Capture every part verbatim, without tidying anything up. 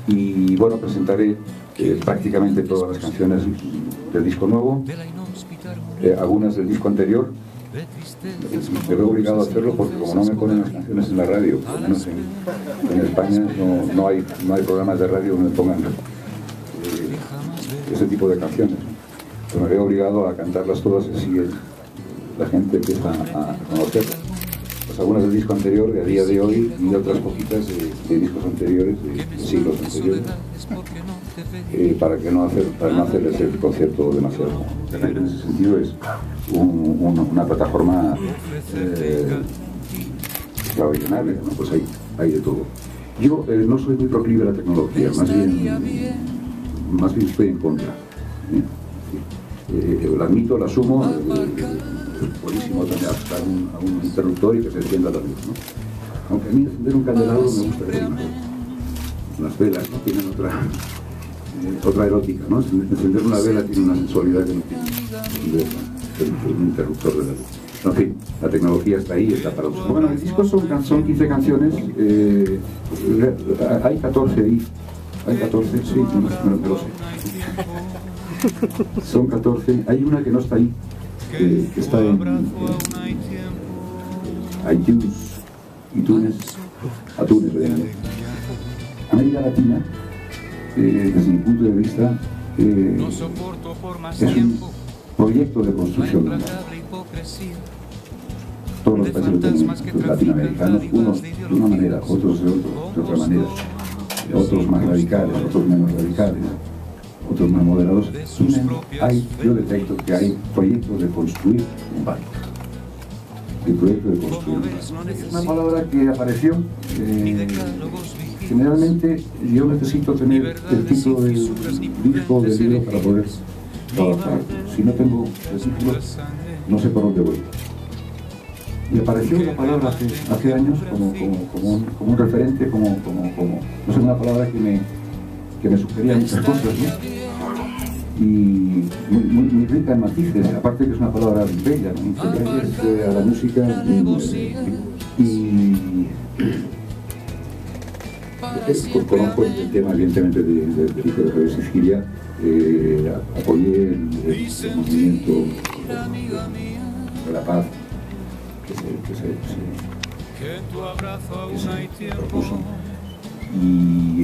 Y bueno, presentaré eh, prácticamente todas las canciones del disco nuevo, eh, algunas del disco anterior. Me veo obligado a hacerlo porque como no me ponen las canciones en la radio, por lo menos en, en España no, no, hay, no hay programas de radio donde me pongan eh, ese tipo de canciones. Pero me veo obligado a cantarlas todas y así la gente empieza a, a conocerlas. Pues algunas del disco anterior, de a día de hoy, y otras poquitas de, de discos anteriores, de, de siglos anteriores, eh, para, que no hacer, para no hacerles el concierto demasiado. En ese sentido es un, un, una plataforma eh, extraordinaria, ¿no? Pues hay, hay de todo. Yo eh, no soy muy proclive a la tecnología, más bien, más bien estoy en contra. ¿eh? Eh, lo admito, lo asumo. Eh, es buenísimo tener hasta un, a un interruptor y que se encienda la luz, ¿no? Aunque a mí encender un candelabro me gusta ver mejor. Las velas, ¿no? Tienen otra, eh, otra erótica, ¿no? Encender una vela tiene una sensualidad que no tiene un interruptor de la luz. En fin, la tecnología está ahí, está para usar. Bueno, el disco son, son quince canciones, eh, hay catorce ahí, hay catorce, sí, no, no, no lo sé. Son catorce, hay una que no está ahí, que, que está en, en iTunes, iTunes, iTunes, ¿verdad? América Latina, eh, desde mi punto de vista, eh, es un proyecto de construcción. Todos los países latinoamericanos, unos de una manera, otros de, otro, de otra manera, otros más radicales, otros menos radicales, otros más moderados. Hay, yo detecto que hay proyectos de construir un país. El proyecto de construir un país. Es una palabra que apareció. Eh, generalmente yo necesito tener el título del disco del libro para poder trabajar. Si no tengo el título, no sé por dónde voy. Y apareció una palabra hace, hace años como, como, como, un, como un referente, como, como, como, no sé, una palabra que me, que me sugería muchas cosas, ¿no? Y muy, muy, muy rica en matices, aparte que es una palabra bella, ¿no? Integrales eh, a la música y, y eh, conozco el tema evidentemente del de, de hijo de Radio Sicilia, eh, apoyé el, el, el movimiento de la paz que se, que se, se, que se propuso y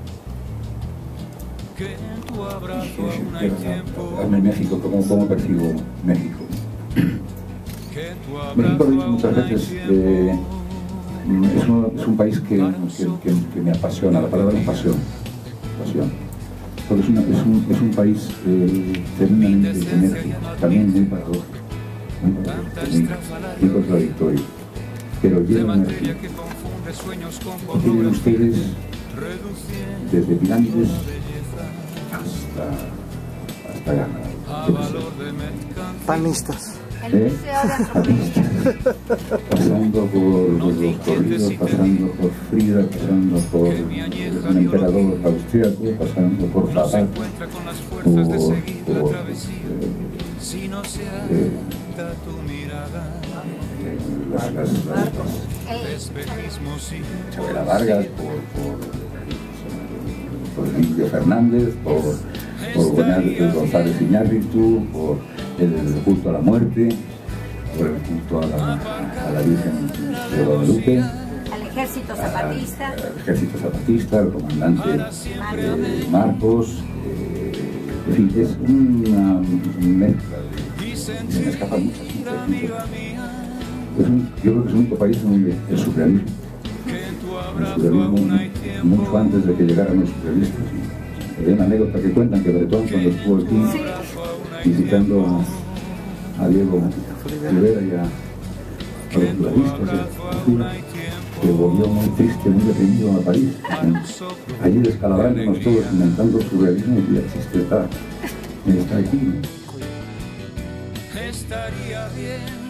en México, ¿cómo, cómo percibo México? México, lo he dicho muchas veces, eh, es, un, es un país que, que, que, que me apasiona, la palabra es pasión, pasión. Porque es, una, es, un, es un país eh, tremendamente enérgico, también muy paradójico, muy, muy, muy contradictorio, pero lleno de energía. Tienen ustedes desde pirámides hasta, hasta ganas. Panistas. ¿Eh? Pasando por los corridos, pasando por Frida, pasando por un emperador austriaco, pasando por Zapat, por, por eh, eh, las, las, las, las Chabela Vargas, por, por, por Emilio Fernández, por, por González Iñárritu, por el culto a la muerte, por el culto a la, a la Virgen de Guadalupe, al ejército zapatista, al, al ejército zapatista, al comandante eh, Marcos, eh, en fin, es una mezcla de, se me escapan muchas, muchas, muchas. Es un, yo creo que es el único país donde el surrealismo, el surrealismo mucho antes de que llegaran los surrealistas. Hay una anécdota que cuentan que Bretón, cuando estuvo aquí visitando a Diego Rivera y a, a los surrealistas, se volvió muy triste, muy deprimido a París. Allí descalabrándonos todos, inventando surrealismo, y el chiste está, está aquí, ¿no? Estaría bien